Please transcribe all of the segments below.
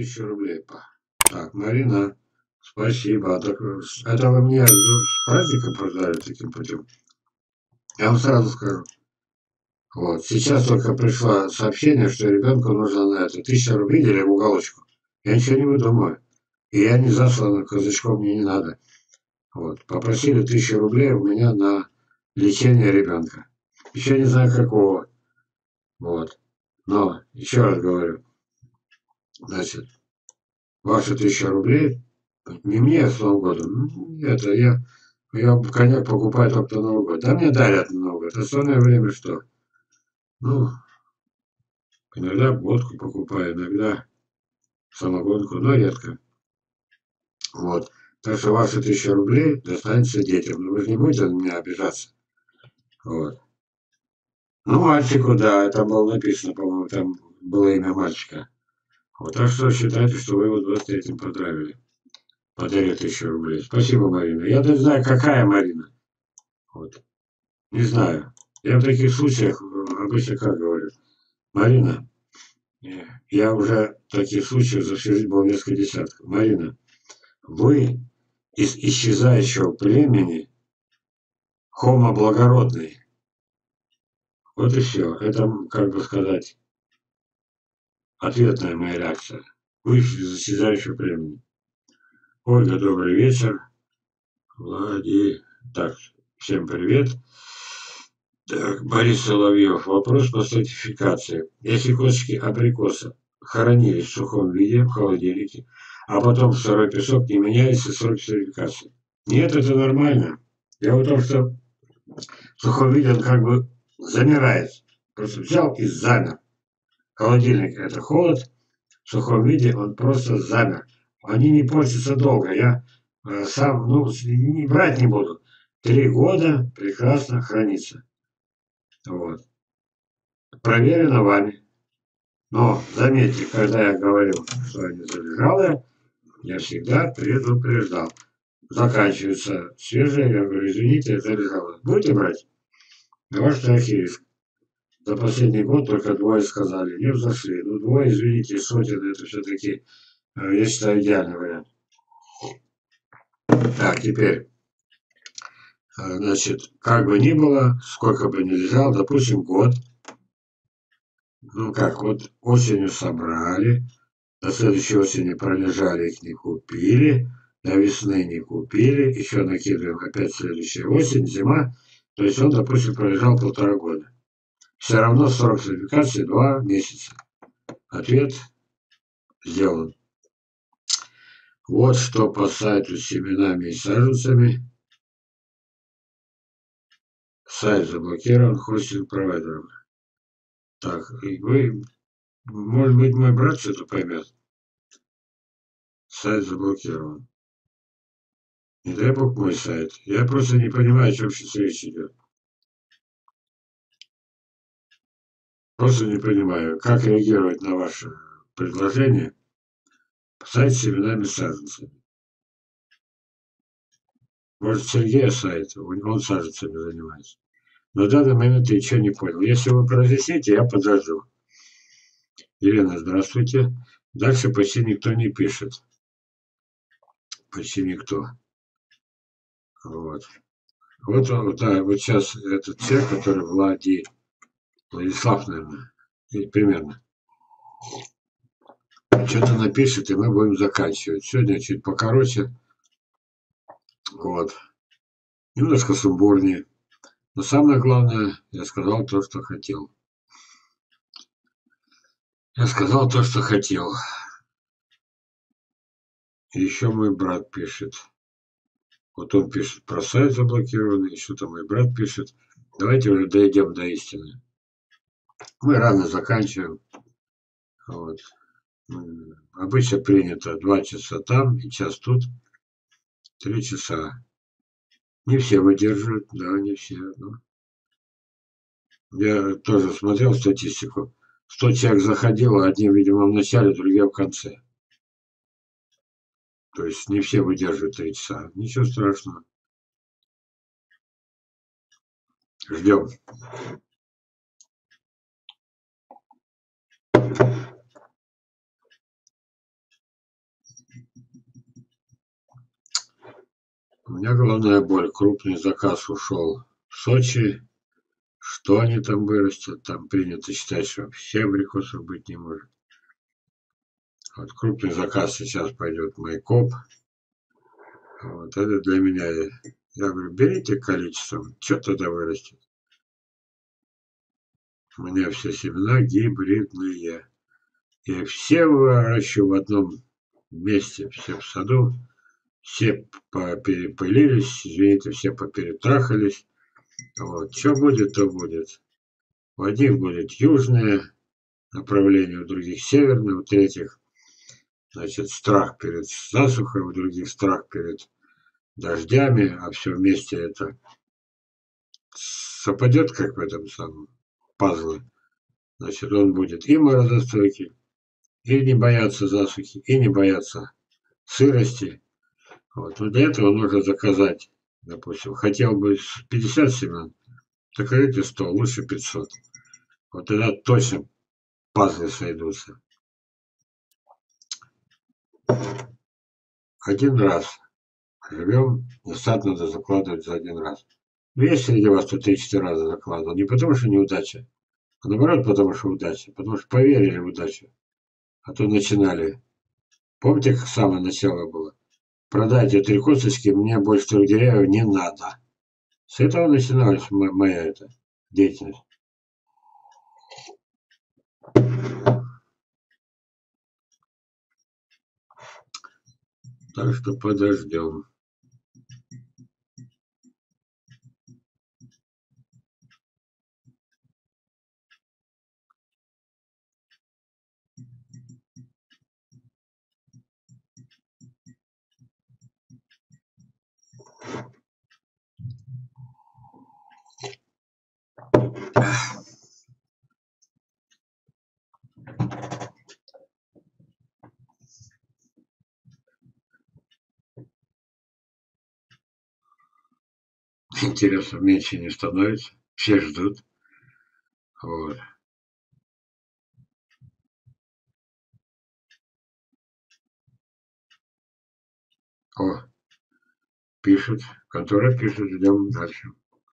1000 рублей. Так, Марина, спасибо. Так, это вы мне с праздником продали таким путем? Я вам сразу скажу. Вот. Сейчас только пришло сообщение, что ребенку нужно на это 1000 рублей, видели в уголочку. Я ничего не выдумываю. И я не заслан казачком, мне не надо. Вот. Попросили 1000 рублей у меня на лечение ребенка. Еще не знаю какого. Вот. Но, еще раз говорю, значит, ваши 1000 рублей не мне с Новым годом. Это я коньяк покупаю только на Новый год. Да мне дарят на Новый год. Остальное время что? Ну, иногда водку покупаю, иногда самогонку, но редко. Вот. Так что ваши 1000 рублей достанется детям. Но вы же не будете на меня обижаться. Вот. Ну, мальчику, да, это было написано, по-моему, там было имя мальчика. Вот, так что считайте, что вы его 23-м поздравили. Подарил 1000 рублей. Спасибо, Марина. Я даже знаю, какая Марина. Вот. Не знаю. Я в таких случаях обычно как говорю. Марина, я уже в таких случаях за всю жизнь был несколько десятков. Марина, вы из исчезающего племени Homo благородный. Вот и все. Это, как бы сказать, ответная моя реакция. Вы из исчезающего племени. Ольга, добрый вечер. Влади. Так, всем привет. Так, Борис Соловьев. Вопрос по сертификации. Если косточки абрикоса хранились в сухом виде в холодильнике, а потом в сырой песок, не меняется срок сертификации? Нет, это нормально. Дело в том, что в сухом виде он как бы замирает. Просто взял и замер. Холодильник это холод, в сухом виде он просто замер. Они не портятся долго. Я сам, ну, не брать не буду. 3 года прекрасно хранится. Вот. Проверено вами. Но заметьте, когда я говорил, что они залежалые, я всегда предупреждал. Заканчивается свежее, я говорю, извините, залежалое. Будете брать? На ваш страх и риск. За последний год только 2 сказали, не взошли. Ну, 2, извините, сотен, это все-таки, я считаю, идеальный вариант. Так, теперь, значит, как бы ни было, сколько бы ни лежал, допустим, год. Ну как, вот осенью собрали, до следующей осени пролежали, их не купили, до весны не купили, еще накидываем опять следующая осень, зима. То есть он, допустим, пролежал 1,5 года. Все равно срок сертификации 2 месяца. Ответ сделан. Вот что по сайту с семенами и саженцами. Сайт заблокирован хостинг-провайдером. Так, и вы, может быть, мой брат что-то поймет. Сайт заблокирован. Не дай бог мой сайт. Я просто не понимаю, о чем сейчас речь идет. Просто не понимаю, как реагировать на ваше предложение. Сайт с семенами саженцами. Может, Сергея сайт, он саженцами занимается. На данный момент я ничего не понял. Если вы разъясните, я подожду. Елена, здравствуйте. Дальше почти никто не пишет. Почти никто. Вот. Вот, да, вот сейчас этот человек, который Владислав, наверное, примерно, что-то напишет, и мы будем заканчивать. Сегодня чуть покороче. Вот. Немножко сумбурнее. Но самое главное, я сказал то, что хотел. Я сказал то, что хотел. И еще мой брат пишет. Вот он пишет про сайт заблокированный, еще там мой брат пишет. Давайте уже дойдем до истины. Мы рано заканчиваем. Вот. Обычно принято 2 часа там и час тут. 3 часа. Не все выдерживают, да, не все. Но я тоже смотрел статистику. 100 человек заходило, одни, видимо, в начале, другие в конце. То есть не все выдерживают 3 часа. Ничего страшного. Ждем. У меня головная боль. Крупный заказ ушел в Сочи. Что они там вырастят? Там принято считать, что вообще абрикосов быть не может. Вот крупный заказ сейчас пойдет Майкоп. Вот это для меня. Я говорю, берите количеством, что тогда вырастет. У меня все семена гибридные. Я все выращу в одном месте, все в саду. Все перепылились, извините, все поперетрахались. Вот. Что будет, то будет. У одних будет южное направление, у других северное, у третьих, значит, страх перед засухой, у других страх перед дождями, а все вместе это совпадет, как в этом самом пазле. Значит, он будет и морозостойкий, и не бояться засухи, и не бояться сырости. Вот. Но для этого нужно заказать, допустим, хотел бы 50 семян, закажите 100, лучше 500. Вот тогда точно пазлы сойдутся. Один раз живем, и сад надо закладывать за один раз. Есть среди вас, кто 3-4 раза закладывал. Не потому что неудача, а наоборот, потому что удача. Потому что поверили в удачу. А то начинали. Помните, как самое начало было? Продайте 3 косточки, мне больше 3 деревьев не надо. С этого начиналась моя эта деятельность. Так что подождем. Интересно меньше не становится. Все ждут. Вот. О, пишут. Контора пишет, ждем дальше.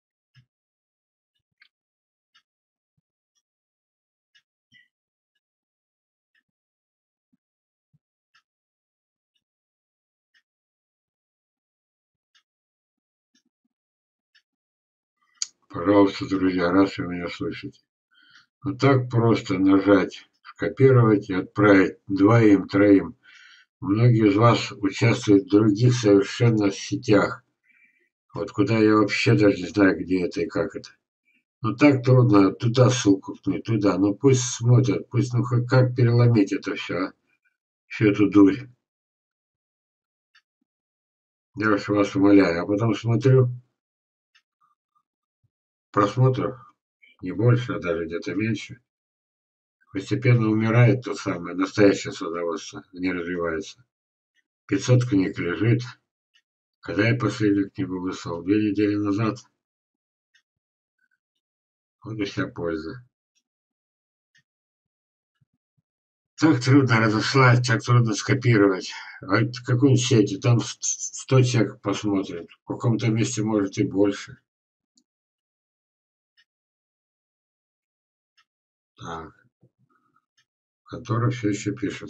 Пожалуйста, друзья, раз вы меня слышите. Ну так просто нажать, скопировать и отправить двоим, троим. Многие из вас участвуют в других совершенно сетях. Вот куда я вообще даже не знаю, где это и как это. Ну так трудно туда ссылку ткнуть, туда. Ну пусть смотрят, пусть ну как переломить это все, а? Всю эту дурь. Я уж вас умоляю. А потом смотрю, просмотров не больше, а даже где-то меньше. Постепенно умирает то самое настоящее садоводство, не развивается. 500 книг лежит. Когда я последнюю книгу выслал? 2 недели назад. Вот и вся польза. Так трудно разослать, так трудно скопировать. А в какой-нибудь сети, там 100 человек посмотрит. В каком-то месте может и больше. Так, который все еще пишет.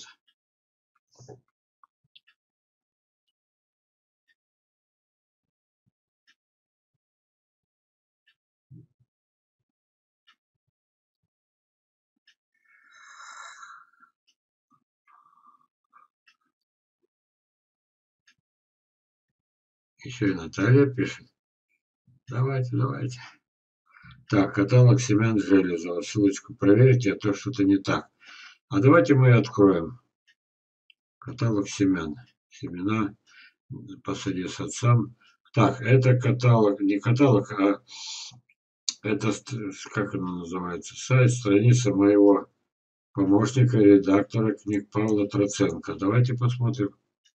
Еще и Наталья пишет. Давайте, давайте. Так, каталог семян Железова. Ссылочку проверьте, а то что-то не так. А давайте мы откроем. Каталог семян. Семена посади с отцом. Так, это каталог, не каталог, а это, как оно называется, сайт, страница моего помощника редактора книг Павла Троценко. Давайте посмотрим.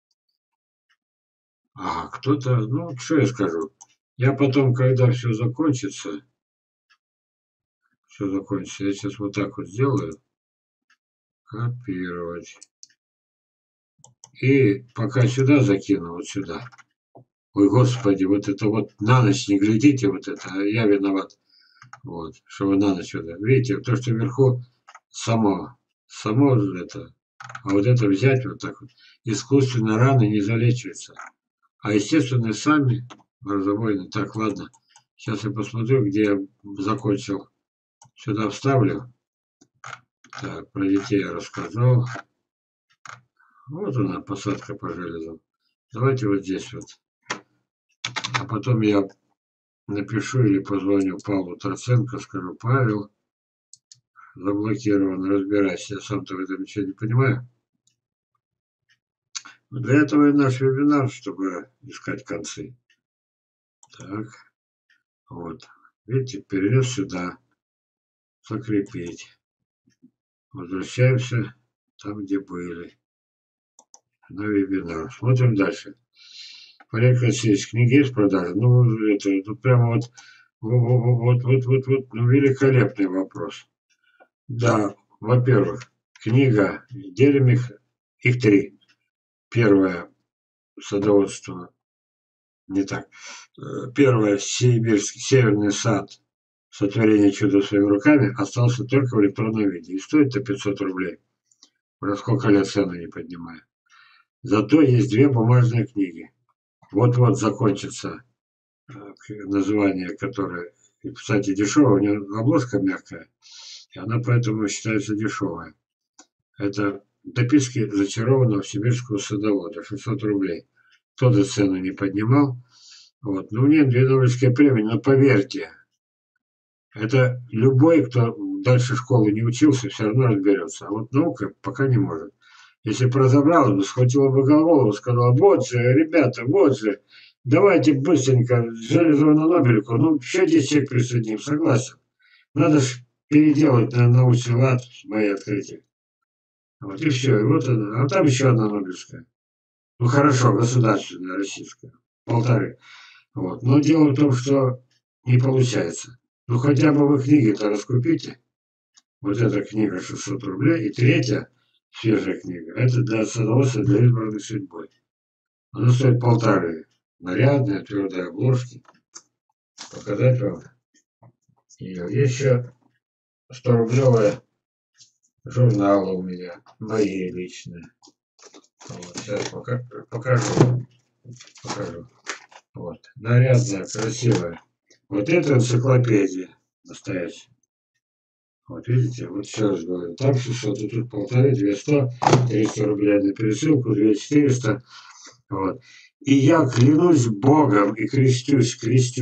Ага, кто-то, ну, что я скажу. Я потом, когда все закончится, я сейчас вот так вот сделаю. Копировать. И пока сюда закину, вот сюда. Ой, господи, вот это вот на ночь не глядите, вот это, а я виноват. Вот, что вы на ночь это. Видите, то, что вверху само это. А вот это взять вот так вот. Искусственно раны не залечиваются. А естественно сами разовойны. Так, ладно. Сейчас я посмотрю, где я закончил. Сюда вставлю. Так, про детей я рассказал. Вот она, посадка по железу. Давайте вот здесь вот. А потом я напишу или позвоню Павлу Троценко, скажу: Павел, заблокирован, разбирайся. Я сам-то в этом ничего не понимаю. Для этого и наш вебинар, чтобы искать концы. Так, вот. Видите, перелез сюда. Закрепить. Возвращаемся там, где были. На вебинар. Смотрим дальше. Олег Алексеевич, книги есть в продаже? Ну, это прямо вот, ну, великолепный вопрос. Да, во-первых, книга, делим их три. Первое садоводство, не так. Первое сибирский северный сад, сотворение чуда своими руками, остался только в электронном виде. И стоит-то 500 рублей. Уже сколько лет цены не поднимаю. Зато есть две бумажные книги. Вот-вот закончится название, которое, кстати, дешевое, у нее обложка мягкая, и она поэтому считается дешевая. Это дописки зачарованного сибирского садовода, 600 рублей. Кто за цену не поднимал. Вот. Ну, нет, две Нобелевские премии, но поверьте, это любой, кто дальше школы не учился, все равно разберется. А вот наука пока не может. Если бы разобралась бы, схватила бы голову, сказала: вот же, ребята, вот же, давайте быстренько железную Нобелевку, ну, еще 10 человек присоединим, согласен. Надо ж переделать на научный лад мои открытия. Вот и все. И вот она. А там еще одна Нобелевская. Ну хорошо, государственная, российская. Полторы. Вот. Но дело в том, что не получается. Ну хотя бы вы книги-то раскупите. Вот эта книга 600 рублей. И третья, свежая книга, это для садоводства, для избранных судьбой. Она стоит полторы. Нарядные, твердые обложки. Показать вам ее. Еще 100-рублевая журналы у меня. Мои личные. Вот, сейчас покажу. Вот. Нарядная, красивая. Вот это энциклопедия настоящая. Вот видите, вот еще раз говорю, там 600, и тут полторы, 200, 300 рублей на пересылку, 2400. Вот. И я клянусь Богом и крестюсь.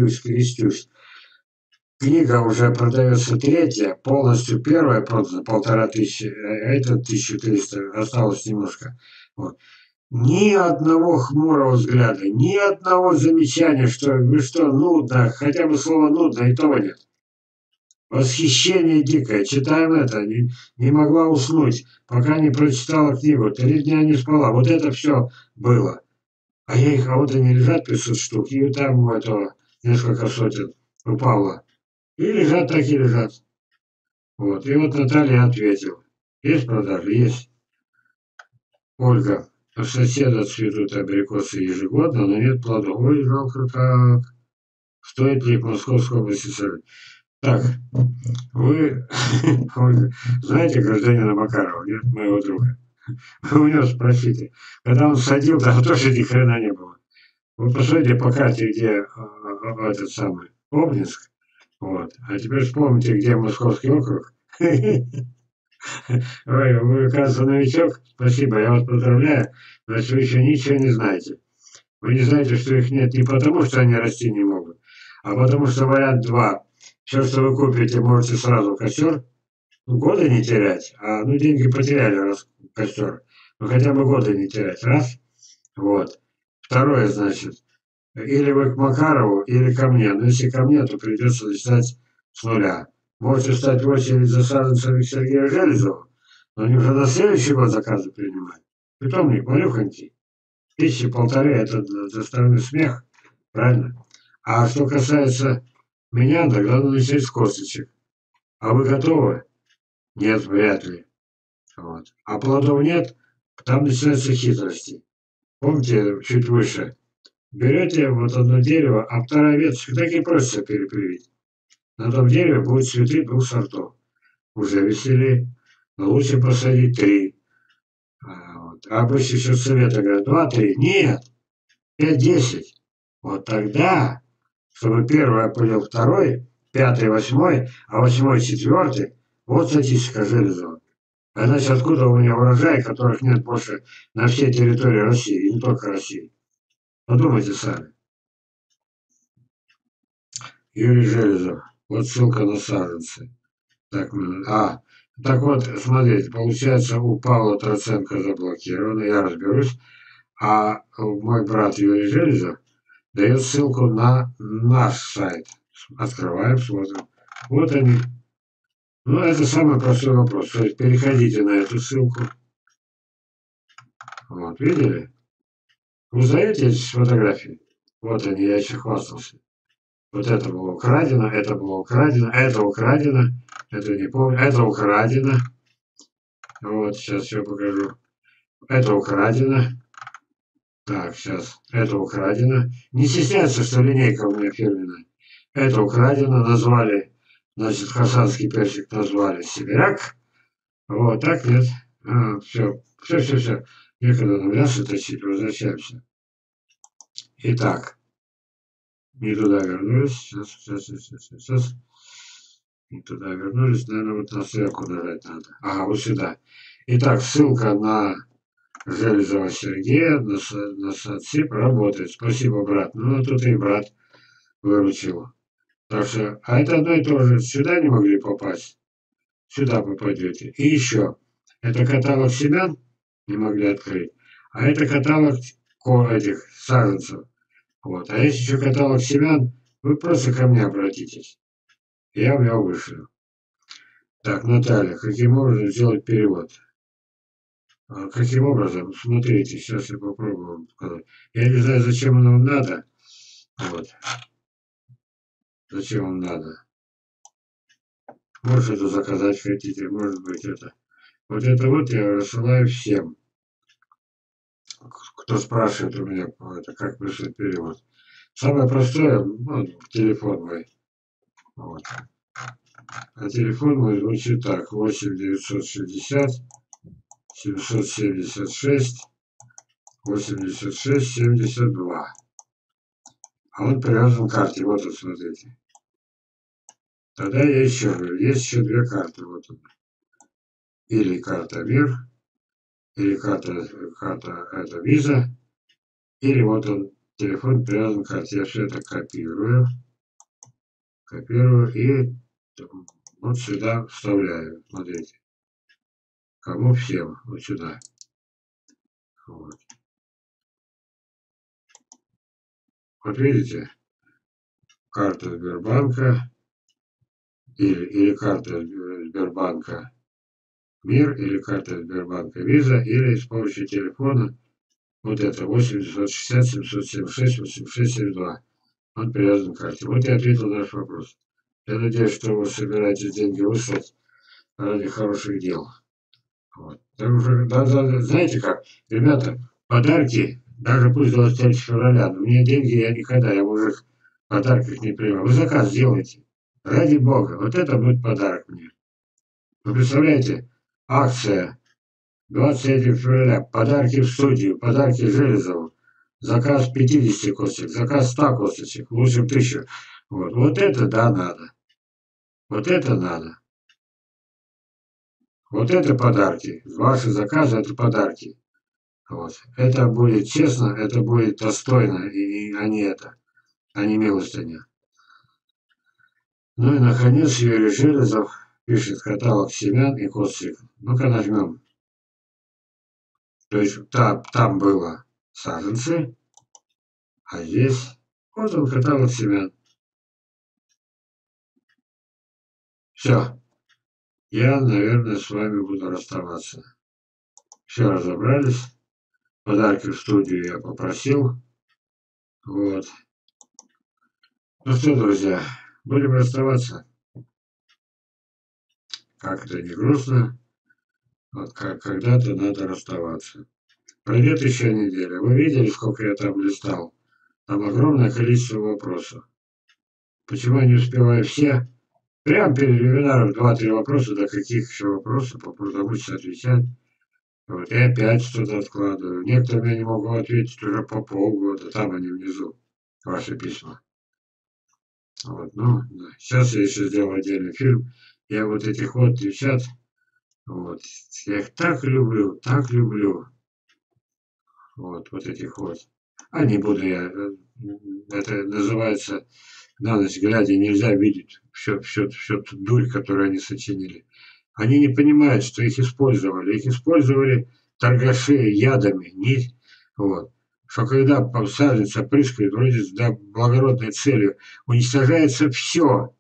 Книга уже продается третья, полностью первая продана 1500, а это 1300, осталось немножко. Вот. Ни одного хмурого взгляда, ни одного замечания, что вы что, нудно, хотя бы слово нудно, и того нет. Восхищение дикое. Читаем это, не могла уснуть, пока не прочитала книгу. 3 дня не спала. Вот это все было. А вот они лежат 500 штук, и там у этого несколько сотен у Павла. И лежат, так и лежат. Вот. И вот Наталья ответила. Есть продажи? Есть. Ольга. У соседа цветут абрикосы ежегодно, но нет плодов. Ой, жалко как. Стоит ли в Московской области сажать? Так, вы, Ольга, знаете гражданина Макарова, нет, моего друга? Вы у него спросите. Когда он садил, там тоже ни хрена не было. Вы посмотрите по карте, где этот самый Обнинск. Вот. А теперь вспомните, где Московский округ. Вы, оказывается, новичок. Спасибо, я вас поздравляю. Значит, вы еще ничего не знаете. Вы не знаете, что их нет не потому, что они расти не могут, а потому что вариант 2. Все, что вы купите, можете сразу в костер. Ну, года не терять. А ну деньги потеряли, раз костер. Ну хотя бы года не терять. Раз. Вот. Второе, значит, или вы к Макарову, или ко мне. Но если ко мне, то придется начинать с нуля. Можете стать в очередь за саженцами к Сергею Железову, но они уже на следующий год заказы принимают. Питомник малюхонький. 1500 это за стороны смех, правильно? А что касается меня, тогда надо начать с косточек. А вы готовы? Нет, вряд ли. Вот. А плодов нет, там начинаются хитрости. Помните, чуть выше берете вот одно дерево, а вторая веточка так и просится перепривить. На том дереве будет цветы двух сортов. Уже веселее. Но лучше посадить 3. Вот. А обычно еще советы говорят 2-3. Нет, 5-10. Вот тогда, чтобы первый опылил второй, 5-й 8-й, а 8-й 4-й, вот статистика Железова. А значит, откуда у меня урожай, которых нет больше на всей территории России, и не только России. Подумайте сами. Юрий Железов. Вот ссылка на саженцы. Так, так вот, смотрите, получается, у Павла Троценко заблокировано, я разберусь, а мой брат Юрий Железов дает ссылку на наш сайт. Открываем, смотрим. Вот они. Ну, это самый простой вопрос. То есть переходите на эту ссылку. Вот, видели? Вы узнаете эти фотографии? Вот они, я еще хвастался. Вот это было украдено, это было украдено, это украдено, это не помню, это украдено. Вот, сейчас я покажу. Это украдено. Так, сейчас. Это украдено. Не стесняться, что линейка у меня фирменная. Это украдено. Назвали, значит, хасанский персик назвали сибиряк. Вот, так нет. Все, все, все, все. Некогда на мясо точить, возвращаемся. Итак, не туда вернулись. Сейчас. Не туда вернулись. Наверное, вот на ссылку нажать надо. Ага, вот сюда. Итак, ссылка на Железова Сергея на Сатсип работает. Спасибо, брат. Ну, тут и брат выручил. Так что, а это одно и то же. Сюда не могли попасть. Сюда попадете. И еще. Это каталог семян не могли открыть. А это каталог этих саженцев. Вот. А есть еще каталог семян, вы просто ко мне обратитесь. Я в него вышлю. Так, Наталья, каким образом сделать перевод? Каким образом? Смотрите, сейчас я попробую вам показать. Я не знаю, зачем оно вам надо. Вот. Зачем вам надо? Может, это заказать хотите, может быть, это. Вот это вот я рассылаю всем, кто спрашивает у меня, это, как прислать перевод. Самое простое, ну, телефон мой. Вот. А телефон мой звучит так: 8 960 776 86 72. А он привязан к карте. Вот он, смотрите. Тогда я еще говорю, есть еще 2 карты. Вот он. Или карта МИР, или карта это Виза, или вот он, телефон привязан к карте. Я все это копирую и вот сюда вставляю. Смотрите. Кому всем. Вот сюда. Вот. Вот видите? Карта Сбербанка или карта Сбербанка МИР, или карта Сбербанка Виза, или с помощью телефона вот это 8 960 776 86 72. Он привязан к карте. Вот я ответил на ваш вопрос. Я надеюсь, что вы собираетесь деньги выслать ради хороших дел. Вот. Знаете как, ребята, подарки, даже пусть 23 февраля, но мне деньги я никогда, я мужик, подарков не принимаю. Вы заказ сделайте. Ради бога, вот это будет подарок мне. Вы представляете, акция 23 февраля, подарки в студию, подарки Железову. Заказ 50 косточек, заказ 100 косточек, лучше 1000. Вот, вот это да, надо. Вот это надо. Вот это подарки. Ваши заказы это подарки. Вот. Это будет честно, это будет достойно, а не это, а не милостыня. Ну и наконец Юрий Железов пишет каталог семян и косточек. Ну-ка нажмем. То есть там было саженцы, а здесь вот он каталог семян. Все. Я, наверное, с вами буду расставаться. Все разобрались. Подарки в студию я попросил. Вот. Ну что, друзья, будем расставаться. Как это не грустно, вот как когда-то надо расставаться. Пройдет еще неделя. Вы видели, сколько я там листал? Там огромное количество вопросов. Почему я не успеваю все? Прямо перед вебинаром 2-3 вопроса, до каких еще вопросов, замучиться отвечать. Вот, и опять что-то откладываю. Некоторые я не могу ответить уже по полгода, там они внизу, ваши письма. Вот, ну, да. Сейчас я еще сделал отдельный фильм. Я вот этих вот девчат, вот, я их так люблю, так люблю. Вот этих вот. А не буду я, это называется, на ночь глядя нельзя видеть всю ту дурь, которую они сочинили. Они не понимают, что их использовали. Их использовали торгаши ядами. Не, вот. Что когда саженца прыскают, вроде с благородной целью, уничтожается все.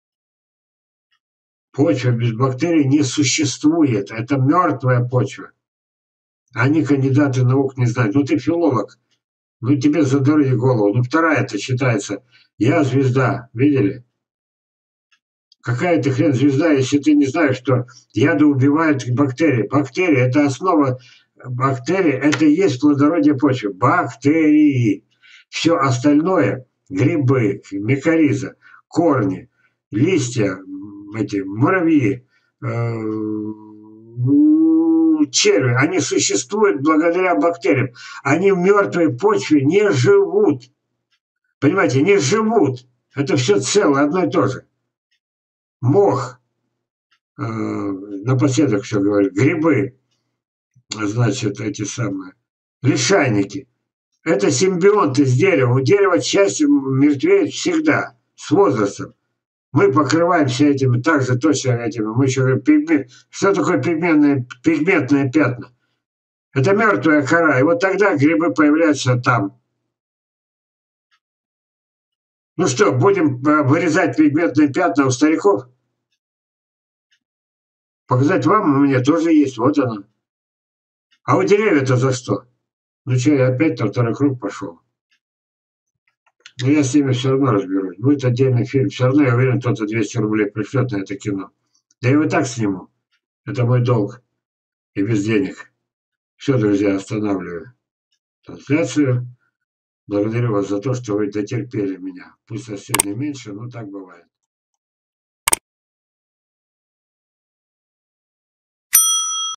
Почва без бактерий не существует. Это мертвая почва. Они кандидаты наук не знают. Ну ты филолог. Ну тебе задурили голову. Ну вторая-то считается. Я звезда. Видели? Какая ты хрен звезда, если ты не знаешь, что яды убивают бактерии. Бактерии – это основа. Бактерии – это и есть плодородие почвы. Бактерии. Все остальное – грибы, микориза, корни, листья, эти муравьи, черви. Они существуют благодаря бактериям. Они в мертвой почве не живут. Понимаете, не живут. Это все целое, одно и то же. Мох, напоследок все говорю, грибы, значит, эти самые, лишайники. Это симбионты с деревом. У дерева часть мертвеет всегда, с возрастом. Мы покрываемся этими, также точно этими. Мы еще говорим, пигмент. Что такое пигментные пятна? Это мертвая кора. И вот тогда грибы появляются там. Ну что, будем вырезать пигментные пятна у стариков? Показать вам, у меня тоже есть, вот оно. А у деревьев-то за что? Ну что, я опять на второй круг пошел. Но я с ними все равно разберусь. Будет отдельный фильм. Все равно, я уверен, кто-то 200 рублей пришлет на это кино. Да я его и так сниму. Это мой долг. И без денег. Все, друзья, останавливаю трансляцию. Благодарю вас за то, что вы дотерпели меня. Пусть нас сегодня меньше, но так бывает.